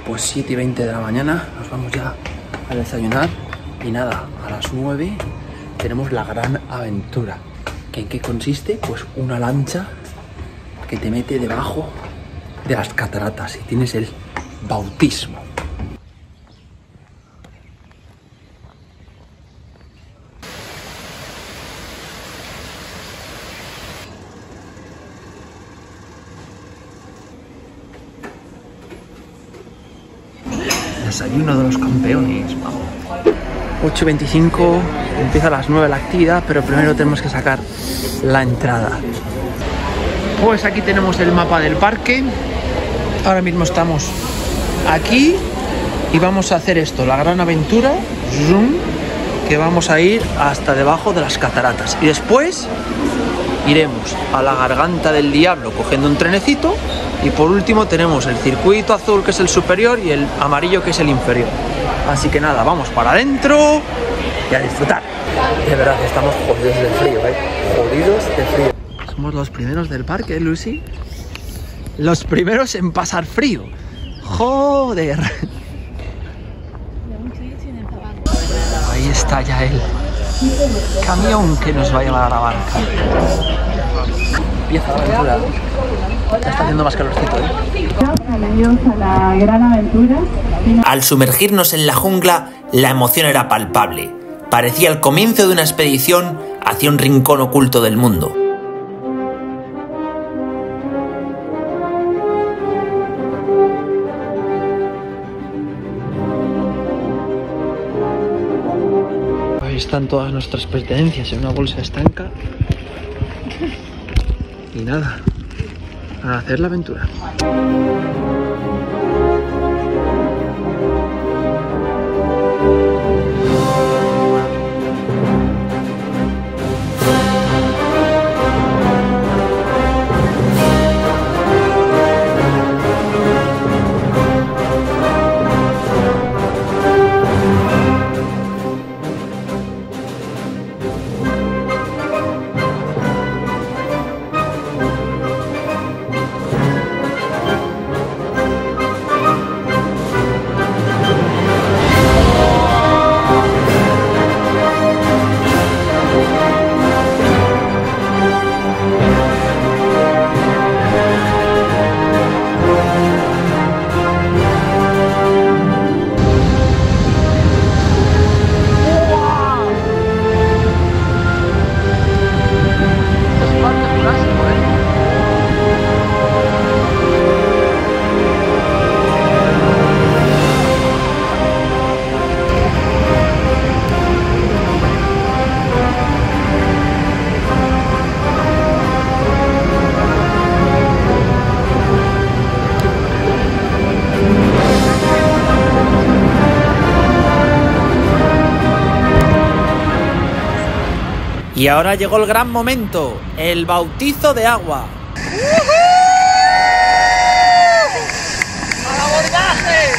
pues 7:20 de la mañana, nos vamos ya a desayunar y nada, a las 9 tenemos la gran aventura. ¿En qué consiste? Pues una lancha que te mete debajo de las cataratas y tienes el bautismo. Desayuno de los campeones, vamos. 8:25, empieza a las 9 la actividad, pero primero tenemos que sacar la entrada. Pues aquí tenemos el mapa del parque. Ahora mismo estamos aquí y vamos a hacer esto, la gran aventura, zoom, que vamos a ir hasta debajo de las cataratas. Y después iremos a la Garganta del Diablo cogiendo un trenecito. Y por último tenemos el circuito azul, que es el superior, y el amarillo, que es el inferior. Así que nada, vamos para adentro y a disfrutar. De verdad que estamos jodidos de frío, jodidos de frío. Somos los primeros del parque, Lucy. Los primeros en pasar frío. Joder. Ahí está ya el camión que nos va a llevar a la barca. Empieza la aventura. Ya está haciendo más calorcito, Bienvenidos a la gran aventura. Al sumergirnos en la jungla, la emoción era palpable. Parecía el comienzo de una expedición hacia un rincón oculto del mundo. Ahí están todas nuestras pertenencias en una bolsa estanca. Y nada, a hacer la aventura. Y ahora llegó el gran momento, el bautizo de agua. ¡Al abordaje!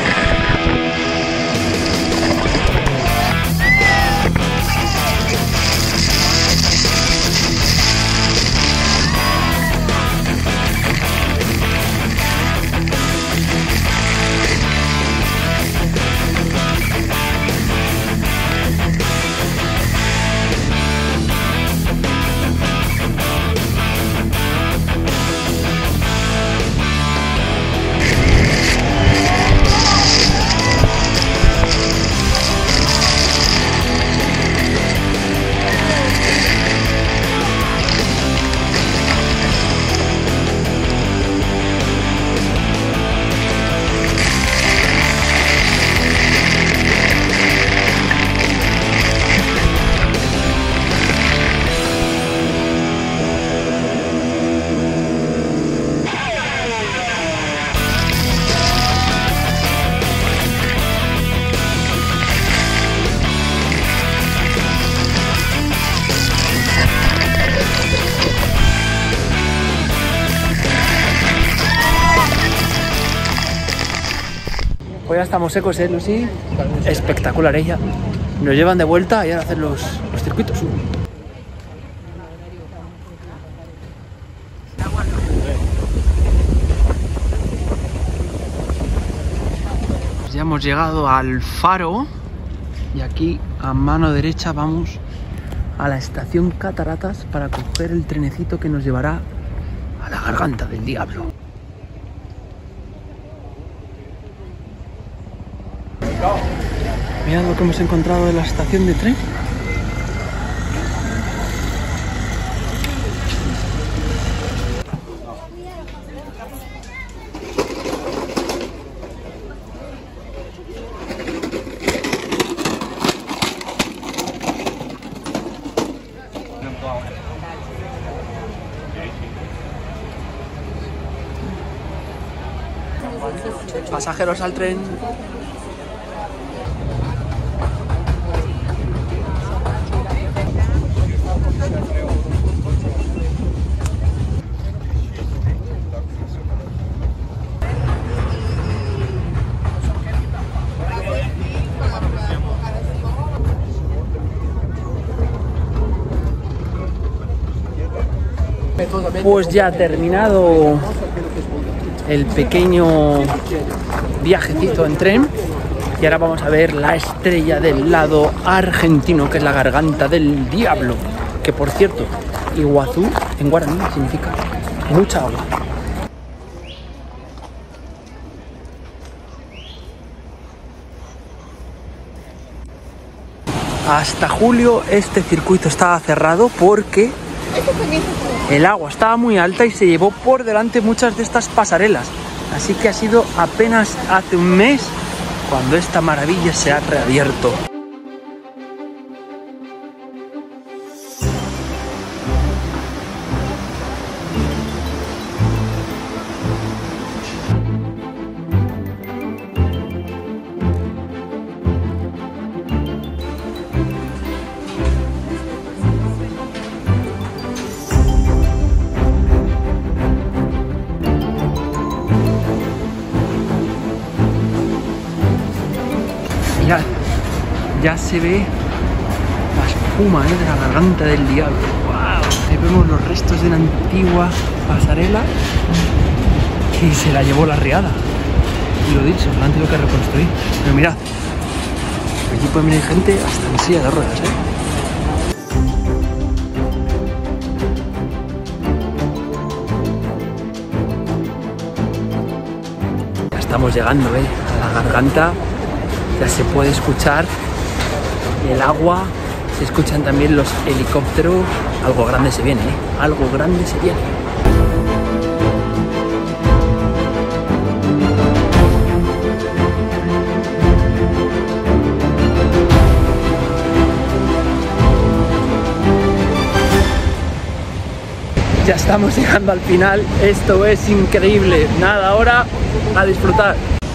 Pues ya estamos secos, Lucy. Espectacular ella. Nos llevan de vuelta y ahora hacer los circuitos. Ya hemos llegado al faro y aquí a mano derecha vamos a la estación Cataratas para coger el trenecito que nos llevará a la Garganta del Diablo. Mirad lo que hemos encontrado en la estación de tren. Pasajeros al tren. Pues ya ha terminado el pequeño viajecito en tren y ahora vamos a ver la estrella del lado argentino, que es la Garganta del Diablo, que por cierto, Iguazú en guaraní significa mucha agua. Hasta julio este circuito estaba cerrado porque el agua estaba muy alta y se llevó por delante muchas de estas pasarelas. Así que ha sido apenas hace un mes cuando esta maravilla se ha reabierto. Ya se ve la espuma de la Garganta del Diablo. ¡Wow! Ahí vemos los restos de una antigua pasarela que se la llevó la riada. Y lo dicho, la han tenido que reconstruir. Pero mirad, aquí puede venir gente hasta en silla de ruedas, Ya estamos llegando, a la Garganta. Ya se puede escuchar el agua, se escuchan también los helicópteros. Algo grande se viene, algo grande se viene. Ya estamos llegando al final, esto es increíble. Nada, ahora a disfrutar.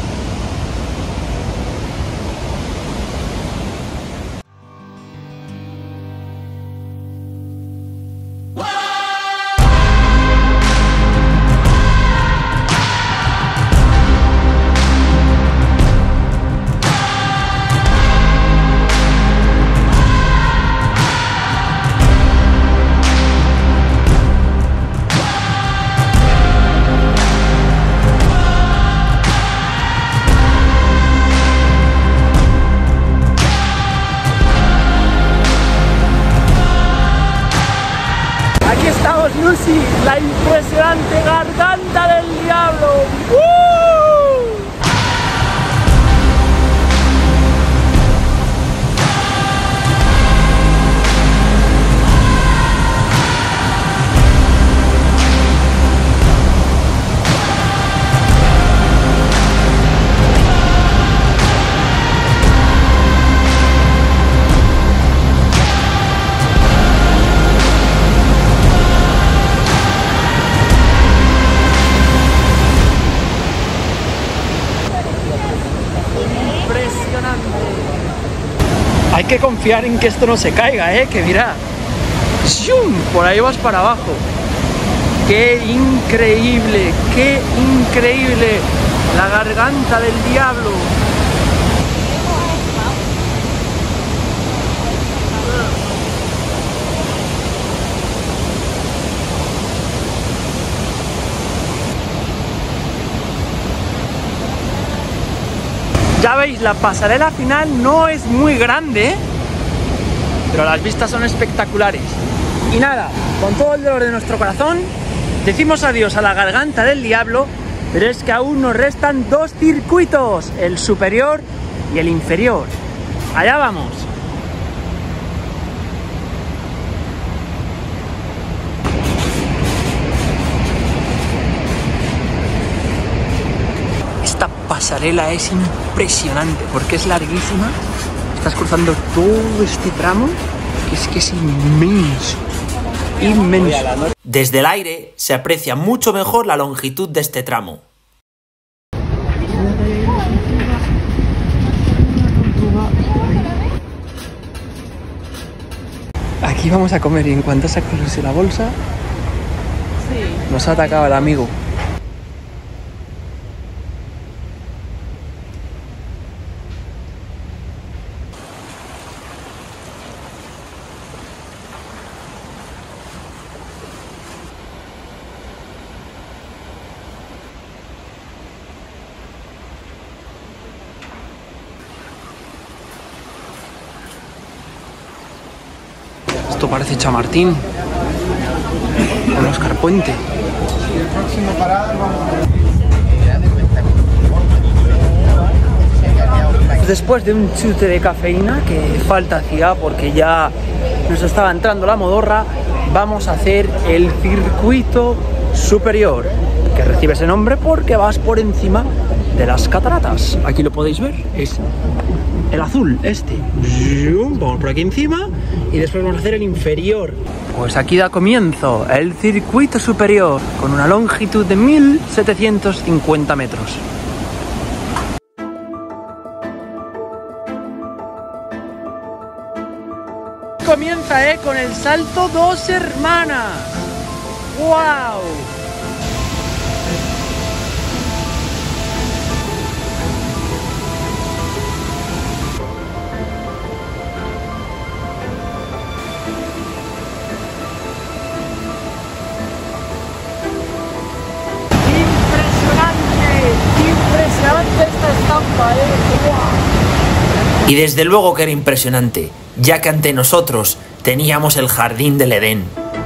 Lucy, la impresionante Garganta del Diablo. Hay que confiar en que esto no se caiga, que mira, ¡shum! Por ahí vas para abajo. ¡Qué increíble! ¡Qué increíble! La Garganta del Diablo. Ya veis, la pasarela final no es muy grande, pero las vistas son espectaculares. Y nada, con todo el dolor de nuestro corazón, decimos adiós a la Garganta del Diablo, pero es que aún nos restan 2 circuitos, el superior y el inferior. Allá vamos. Esta pasarela es impresionante porque es larguísima. Estás cruzando todo este tramo, que es inmenso. Inmenso. Desde el aire se aprecia mucho mejor la longitud de este tramo. Aquí vamos a comer y en cuanto sacarse la bolsa, nos ha atacado el amigo. Esto parece Chamartín con Oscar Puente. Después de un chute de cafeína que falta hacía porque ya nos estaba entrando la modorra, vamos a hacer el circuito superior, que recibe ese nombre porque vas por encima de las cataratas. Aquí lo podéis ver, es el azul este. Vamos por aquí encima y después vamos a hacer el inferior. Pues aquí da comienzo el circuito superior con una longitud de 1750 metros. Comienza con el salto 2 hermanas. ¡Wow! Impresionante esta estampa, ¡Wow! Y desde luego que era impresionante, ya que ante nosotros teníamos el jardín del Edén.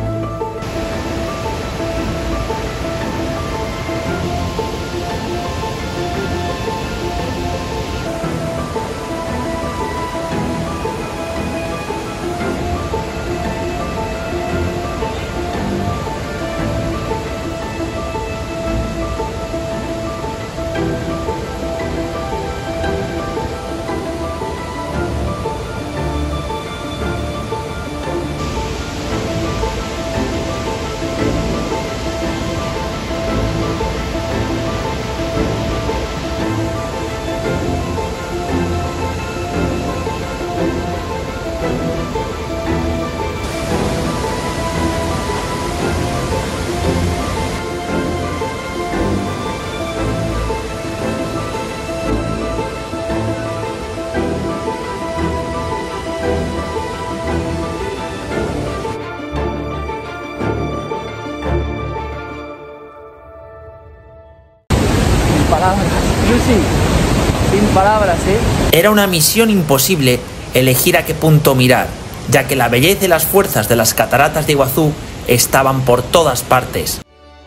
Lucy, sin palabras, Era una misión imposible elegir a qué punto mirar, ya que la belleza y las fuerzas de las cataratas de Iguazú estaban por todas partes.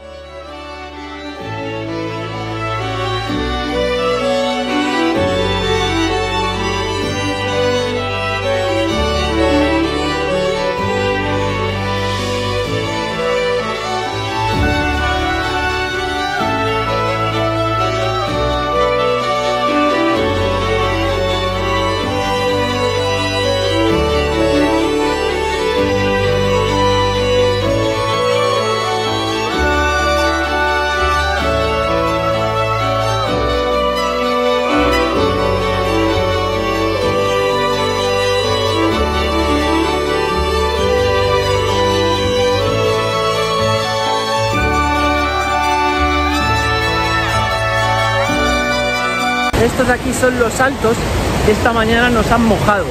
Estos de aquí son los saltos que esta mañana nos han mojado.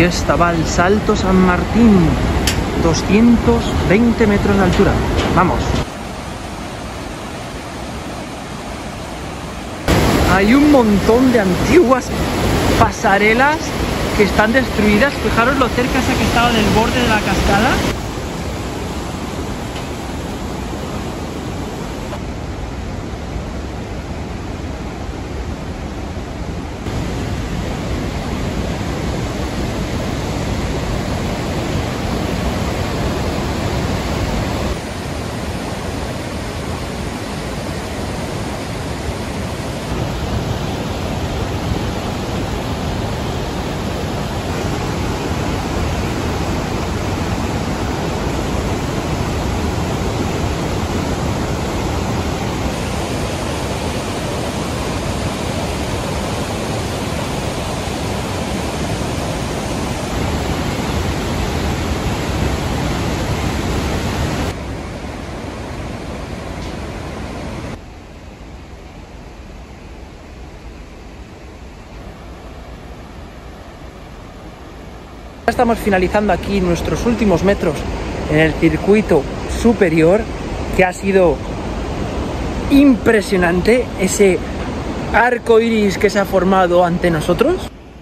Y esta va al Salto San Martín, 220 metros de altura. Vamos. Hay un montón de antiguas pasarelas que están destruidas. Fijaros lo cerca que estaba del borde de la cascada. Ya estamos finalizando aquí nuestros últimos metros en el circuito superior, que ha sido impresionante ese arco iris que se ha formado ante nosotros.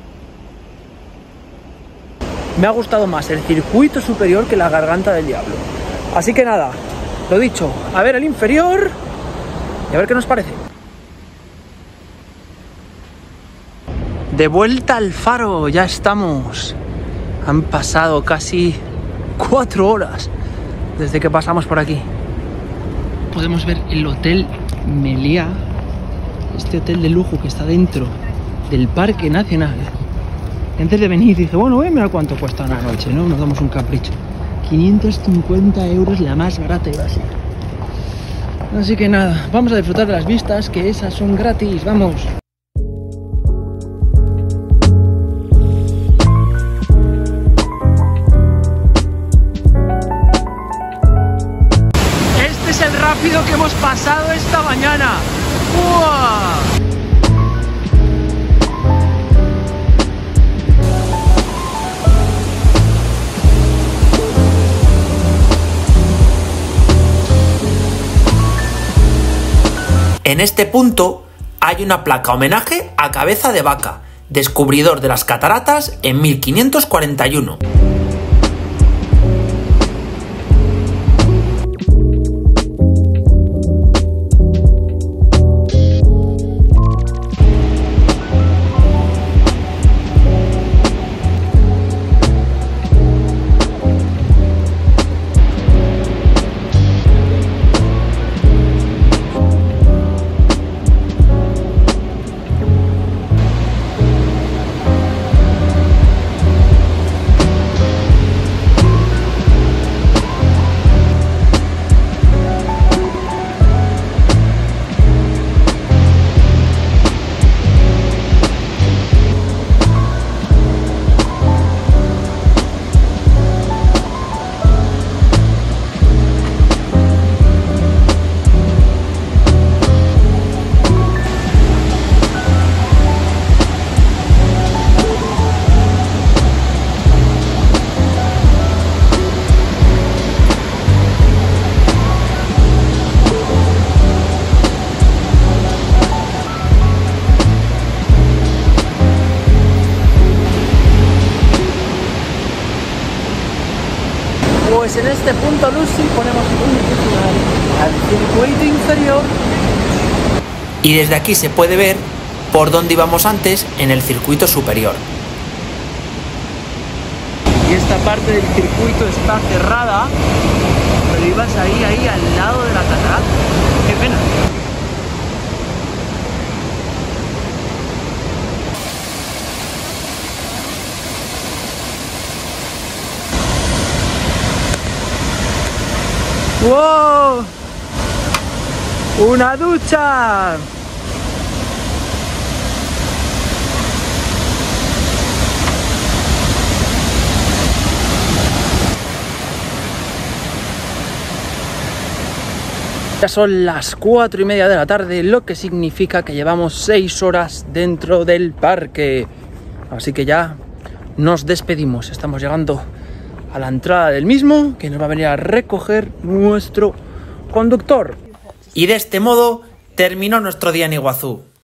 Me ha gustado más el circuito superior que la Garganta del Diablo. Así que nada, lo dicho, a ver el inferior y a ver qué nos parece. De vuelta al faro, ya estamos. Han pasado casi 4 horas desde que pasamos por aquí. Podemos ver el Hotel Meliá, este hotel de lujo que está dentro del Parque Nacional. Antes de venir dije, bueno, voy a mirar cuánto cuesta una noche, ¿no? Nos damos un capricho. 550 euros la más barata y básica. Así que nada, vamos a disfrutar de las vistas, que esas son gratis, vamos. Rápido que hemos pasado esta mañana. ¡Uah! En este punto hay una placa homenaje a Cabeza de Vaca, descubridor de las cataratas en 1541. Pues en este punto, Lucy, ponemos punto final al circuito inferior. Y desde aquí se puede ver por dónde íbamos antes en el circuito superior. Y esta parte del circuito está cerrada, pero ibas ahí al lado de la catarata. Qué pena. ¡Wow! ¡Una ducha! Ya son las 4:30 de la tarde, lo que significa que llevamos 6 horas dentro del parque. Así que ya nos despedimos. Estamos llegando a la entrada del mismo, que nos va a venir a recoger nuestro conductor. Y de este modo terminó nuestro día en Iguazú.